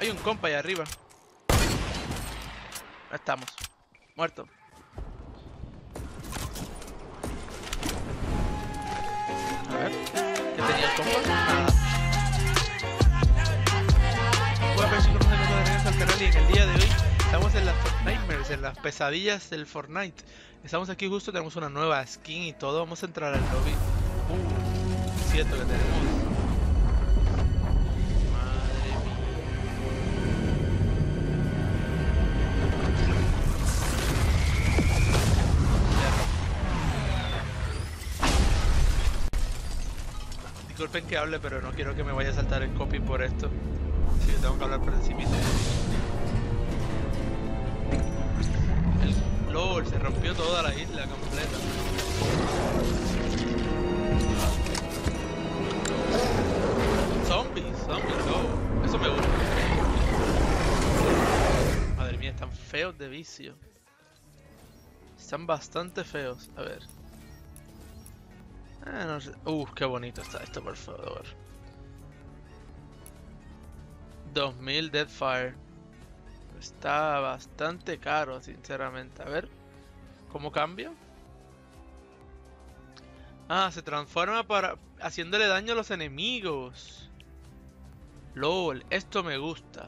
Hay un compa ahí arriba. Ahí estamos. Muerto. A ver. ¿Qué tenía el compa? Nada. Hola, pero chicos, nos de regreso al canal y en el día de hoy estamos en las Fortnitemares, en las pesadillas del Fortnite. Estamos aquí justo, tenemos una nueva skin y todo. Vamos a entrar al lobby. Cierto que tenemos. Disculpen que hable, pero no quiero que me vaya a saltar el copy por esto. Así que tengo que hablar por encima. El LOL se rompió toda la isla completa. Zombies, no. Eso me gusta. Madre mía, están feos de vicio. Están bastante feos. A ver. No sé. Qué bonito está esto, por favor. 2000 Deadfire. Está bastante caro, sinceramente. A ver, ¿cómo cambio? Se transforma para haciéndole daño a los enemigos. LOL, esto me gusta.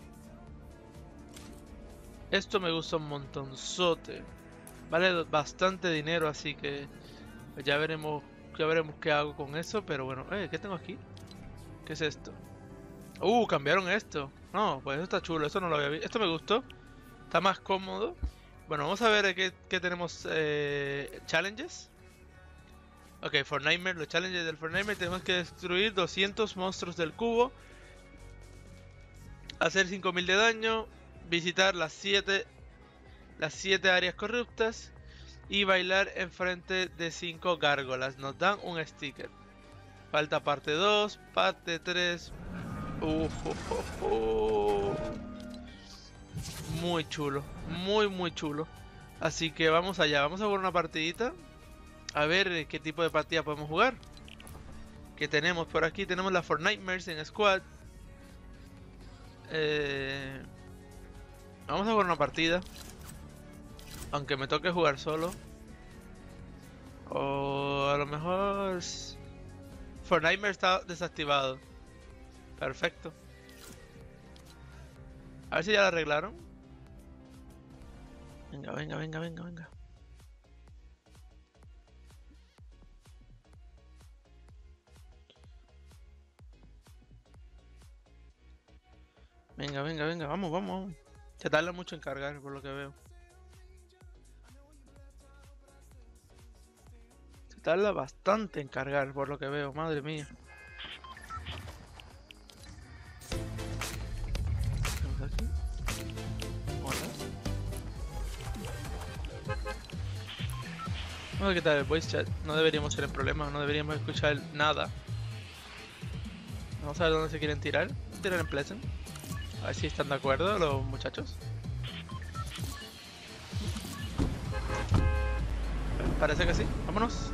Esto me gusta un montonzote. Vale bastante dinero, así que ya veremos qué hago con eso. Pero bueno, ¿qué tengo aquí? ¿Qué es esto? Cambiaron esto. No, pues eso está chulo, eso no lo había visto. Esto me gustó. Está más cómodo. Bueno, vamos a ver qué tenemos. Challenges. Ok, Fortnite, los challenges del Fortnite. Tenemos que destruir 200 monstruos del cubo. Hacer 5000 de daño. Visitar las 7 áreas corruptas. Y bailar enfrente de 5 gárgolas. Nos dan un sticker. Falta parte 2, parte 3. Muy chulo, muy chulo. Así que vamos allá, vamos a jugar una partidita. A ver qué tipo de partida podemos jugar. Que tenemos por aquí, tenemos la Fortnitemares en Squad. Vamos a jugar una partida. Aunque me toque jugar solo. O a lo mejor Fortnitemares está desactivado. Perfecto. A ver si ya la arreglaron. Venga. Venga, vamos. Se tarda mucho en cargar, por lo que veo. Se tarda bastante en cargar, por lo que veo, madre mía. Vamos a ver qué tal el voice chat. No deberíamos ser el problema, no deberíamos escuchar nada. Vamos a ver dónde se quieren tirar. Tirar en Pleasant. A ver si están de acuerdo los muchachos. Parece que sí. Vámonos.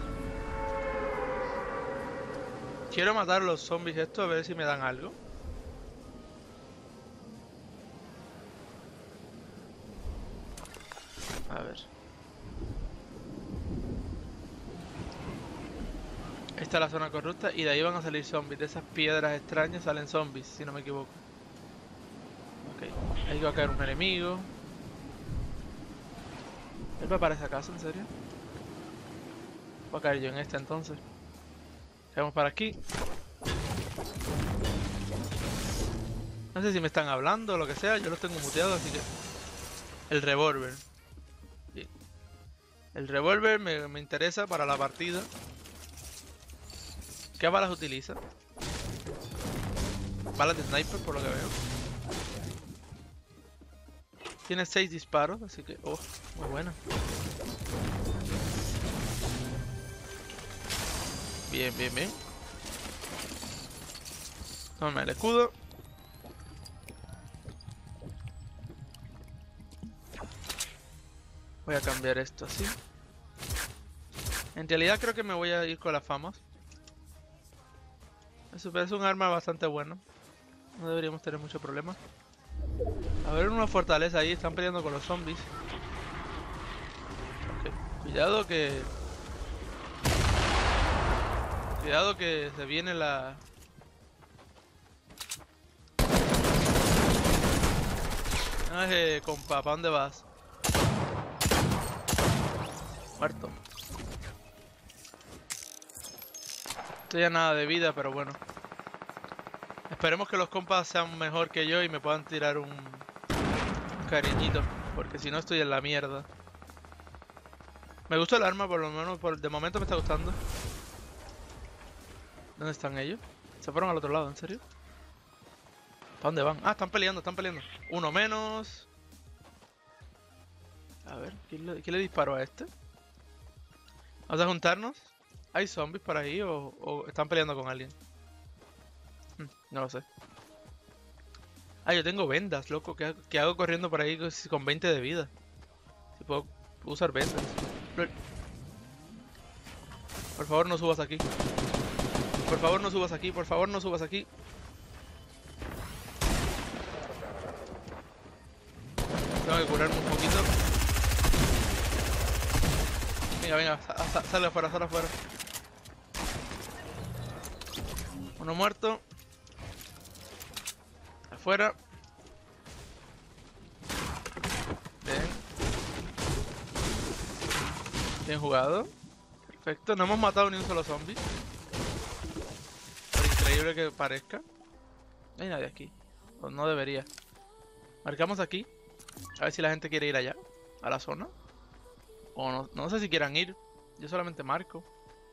Quiero matar a los zombies estos a ver si me dan algo. A ver. Esta es la zona corrupta y de ahí van a salir zombies. De esas piedras extrañas salen zombies, si no me equivoco. Ok, ahí va a caer un enemigo. ¿Él va para esa casa, en serio? Voy a caer yo en esta entonces. Vamos para aquí. No sé si me están hablando o lo que sea, yo los tengo muteados, así que... El revólver. Bien. El revólver me interesa para la partida. ¿Qué balas utiliza? Balas de sniper, por lo que veo. Tiene 6 disparos, así que... muy buena. Bien. Toma el escudo. Voy a cambiar esto así. En realidad creo que me voy a ir con las famas. Es un arma bastante buena. No deberíamos tener mucho problema. A ver, una fortaleza ahí, están peleando con los zombies. Ok, cuidado que... Cuidado que se viene la... Ay, compa, ¿para dónde vas? Muerto. Estoy a nada de vida, pero bueno. Esperemos que los compas sean mejor que yo y me puedan tirar un cariñito. Porque si no estoy en la mierda. Me gusta el arma, por lo menos de momento me está gustando. ¿Dónde están ellos? Se fueron al otro lado, ¿en serio? ¿Para dónde van? Ah, están peleando, están peleando. Uno menos. A ver, ¿quién le disparó a este? ¿Vamos a juntarnos? ¿Hay zombies por ahí o están peleando con alguien? No lo sé. Ah, yo tengo vendas, loco. ¿Qué hago corriendo por ahí con 20 de vida? Si puedo usar vendas. Por favor, no subas aquí. Por favor, no subas aquí. Por favor, no subas aquí. Tengo que curarme un poquito. Venga, venga. Sale afuera, sale afuera. Uno muerto. Afuera. Bien. Bien jugado. Perfecto. No hemos matado ni un solo zombie. Por increíble que parezca. No hay nadie aquí. O no debería. Marcamos aquí. A ver si la gente quiere ir allá. A la zona. O no sé si quieran ir. Yo solamente marco.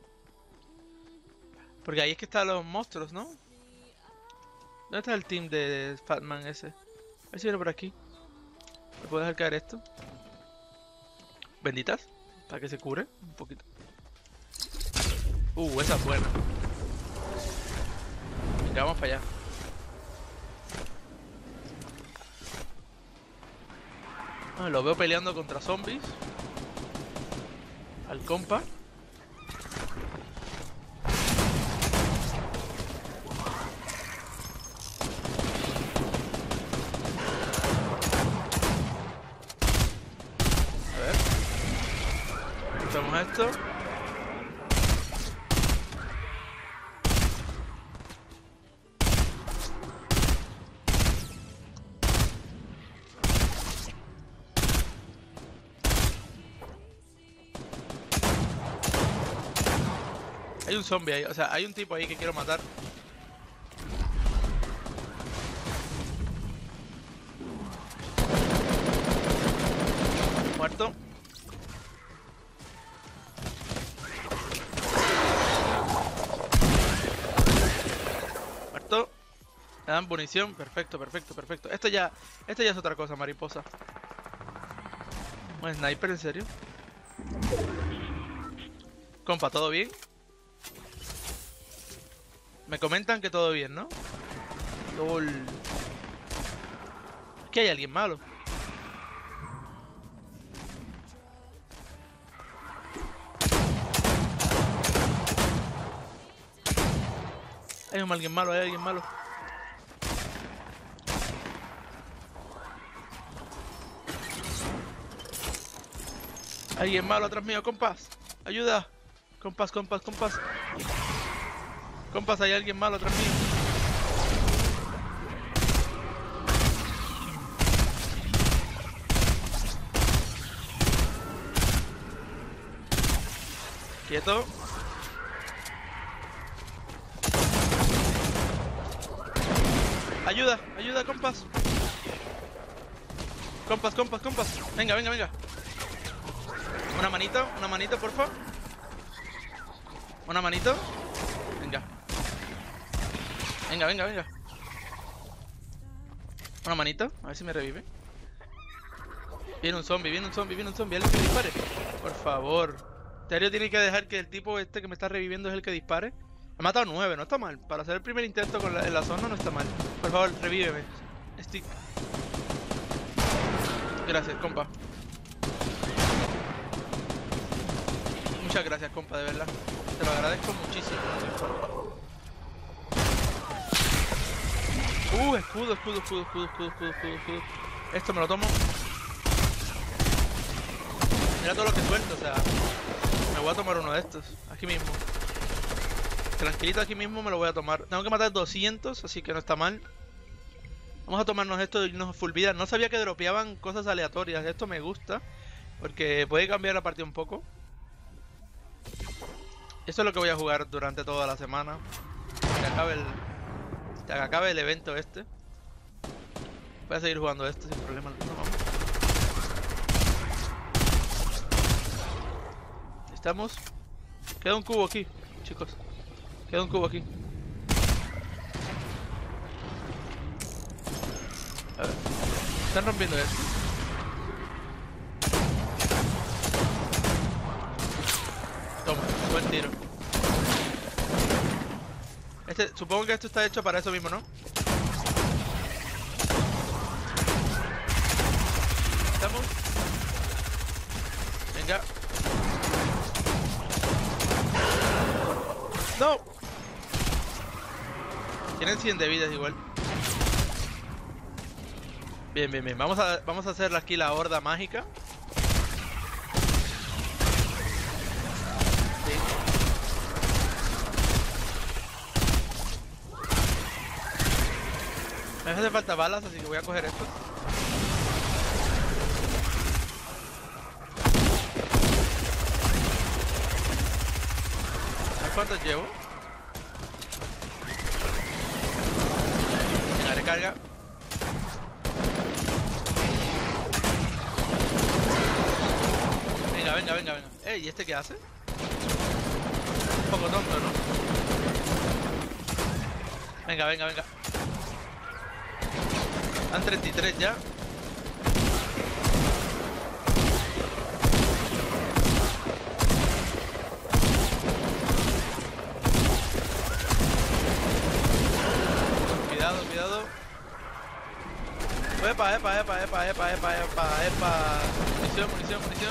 Porque ahí es que están los monstruos, ¿no? ¿Dónde está el team de Fatman ese? A ver si viene por aquí. ¿Me puedo dejar caer esto? Benditas. Para que se cure un poquito. Esa es buena. Venga, vamos para allá. Lo veo peleando contra zombies. Al compa. A ver. Hacemos esto. Hay un zombie ahí, o sea, hay un tipo ahí que quiero matar. Muerto. Muerto. Me dan munición. Perfecto, perfecto, perfecto. Esto ya es otra cosa, mariposa. ¿Un sniper, en serio? Compa, ¿todo bien? Me comentan que todo bien, ¿no? LOL. Es que hay alguien malo. Hay alguien malo, hay alguien malo. Alguien malo atrás mío, compas. Ayuda. Compas, compas, compas. Compas, hay alguien malo atrás mío. Quieto. Ayuda, ayuda, compas. Compas, compas, compas. Venga, venga, venga. Una manito, porfa. Una manito. Venga. Venga, venga, venga. Una manito, a ver si me revive. Viene un zombie, viene un zombie, viene un zombie. ¿Alguien que dispare? Por favor. Terio tiene que dejar que el tipo este que me está reviviendo es el que dispare. Me ha matado 9, no está mal. Para hacer el primer intento en la zona no está mal. Por favor, revíveme. Stick. Gracias, compa. Muchas gracias, compa, de verdad. Te lo agradezco muchísimo. Escudo, escudo, escudo, escudo, escudo, escudo, escudo, escudo. Esto me lo tomo. Mira todo lo que suelto, o sea. Me voy a tomar uno de estos. Aquí mismo. Tranquilito, aquí mismo me lo voy a tomar. Tengo que matar 200, así que no está mal. Vamos a tomarnos esto y irnos full vida. No sabía que dropeaban cosas aleatorias. Esto me gusta. Porque puede cambiar la partida un poco. Eso es lo que voy a jugar durante toda la semana. Hasta que acabe el evento este. Voy a seguir jugando esto sin problema alguno. Vamos. Estamos. Queda un cubo aquí, chicos. Queda un cubo aquí. A ver. Están rompiendo esto. Toma, buen tiro. Supongo que esto está hecho para eso mismo, ¿no? Estamos. Venga. ¡No! Tienen 100 de vidas igual. Bien, bien, bien. Vamos a hacer aquí la horda mágica. Sí. Me hace falta balas, así que voy a coger esto. ¿Cuántos llevo? Venga, recarga. Venga, venga, venga, venga. ¿Y este qué hace? Un poco tonto, ¿no? Venga, venga, venga. Han 33 ya. Cuidado. Epa. Munición.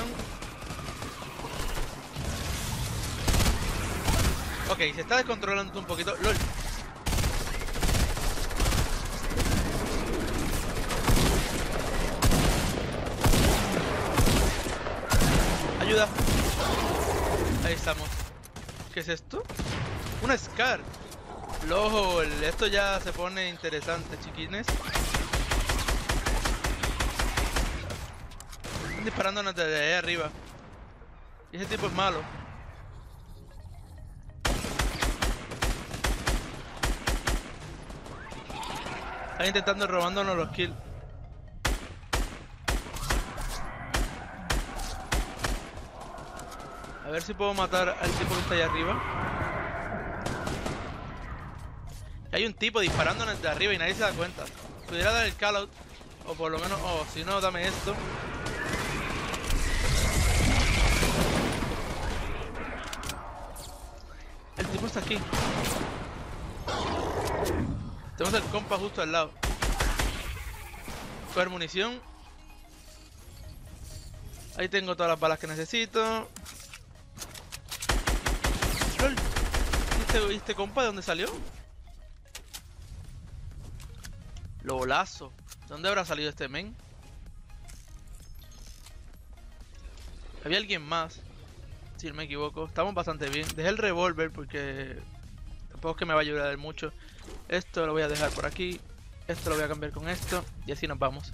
Ok, se está descontrolando un poquito. LOL. Ayuda. Ahí estamos. ¿Qué es esto? Una Scar. LOL, esto ya se pone interesante, chiquines. Están disparándonos desde ahí arriba. Y ese tipo es malo. Están intentando robándonos los kills. A ver si puedo matar al tipo que está ahí arriba. Hay un tipo disparándonos desde arriba y nadie se da cuenta. Pudiera dar el call out. O por lo menos, si no, dame esto. El tipo está aquí. Tenemos el compa justo al lado. Coger munición. Ahí tengo todas las balas que necesito. ¡Lol! ¿Y este compa de dónde salió? Lolazo. ¿De dónde habrá salido este men? Había alguien más, si no me equivoco. Estamos bastante bien. Dejé el revólver porque tampoco es que me va a ayudar mucho. Esto lo voy a dejar por aquí. Esto lo voy a cambiar con esto. Y así nos vamos.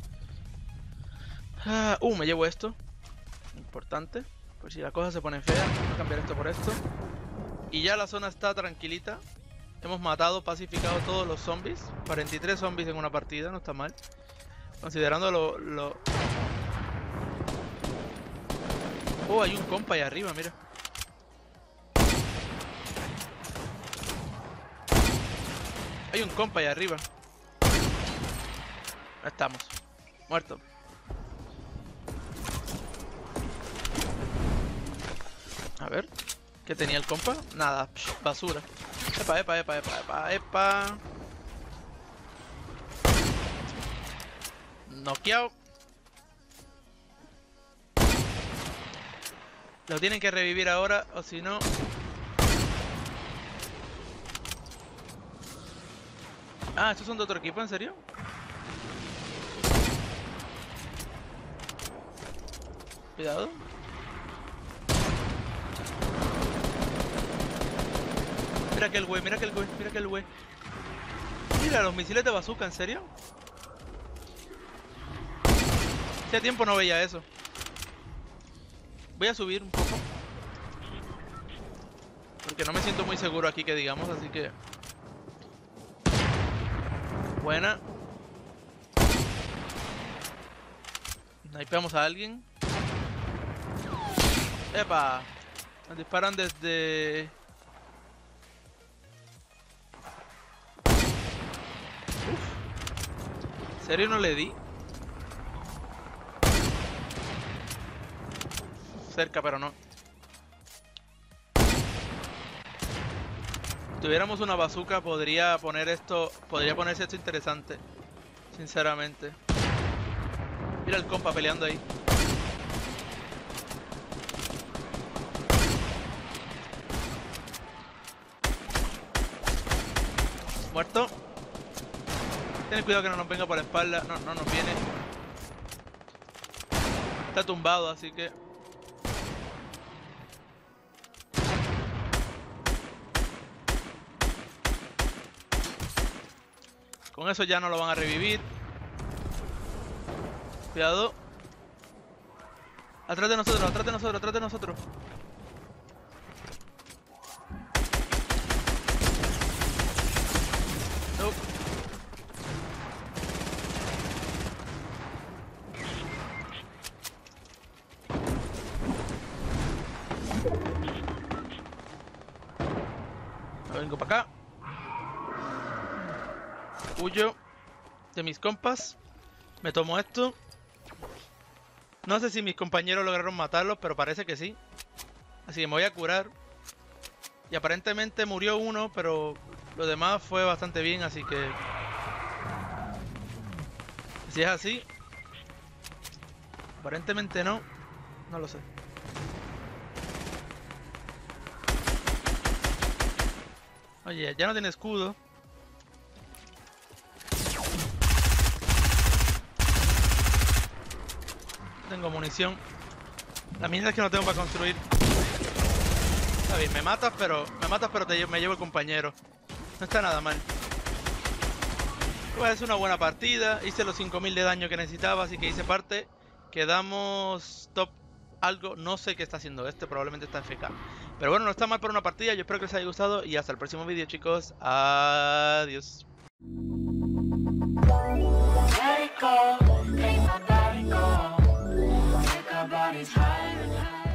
Me llevo esto. Importante. Por si la cosa se pone fea. Voy a cambiar esto por esto. Y ya la zona está tranquilita. Hemos matado, pacificado todos los zombies. 43 zombies en una partida, no está mal. Considerando lo... hay un compa ahí arriba, mira. Hay un compa ahí arriba. Ahí estamos. Muerto. A ver. ¿Qué tenía el compa? Nada. Basura. Epa. Noqueado. Lo tienen que revivir ahora, o si no... ¿Estos son de otro equipo? ¿En serio? Cuidado. Mira aquel güey, mira aquel güey, mira aquel güey. Mira los misiles de bazooka, ¿en serio? Hace tiempo no veía eso. Voy a subir un poco. Porque no me siento muy seguro aquí que digamos, así que... Buena. Snipeamos a alguien. ¡Epa! Nos disparan desde... Uf. ¿En serio no le di? Cerca, pero no. Si tuviéramos una bazooka podría ponerse esto interesante. Sinceramente. Mira el compa peleando ahí. Muerto. Ten cuidado que no nos venga por la espalda. No, no nos viene. Está tumbado, así que... Con eso ya no lo van a revivir. Cuidado. Atrás de nosotros, atrás de nosotros, atrás de nosotros. Nope. Me vengo para acá. Huyo de mis compas. Me tomo esto. No sé si mis compañeros lograron matarlos, pero parece que sí. Así que me voy a curar. Y aparentemente murió uno, pero lo demás fue bastante bien, así que... Si es así... Aparentemente no. No lo sé. Oye, ya no tiene escudo. Tengo munición. La mierda es que no tengo para construir. Está bien, me matas, pero me llevo el compañero. No está nada mal. Pues es una buena partida. Hice los 5000 de daño que necesitaba, así que hice parte. Quedamos top algo. No sé qué está haciendo este, probablemente está FK. Pero bueno, no está mal por una partida. Yo espero que les haya gustado y hasta el próximo vídeo, chicos. Adiós. Let it go, make my body go. Take our bodies higher and higher.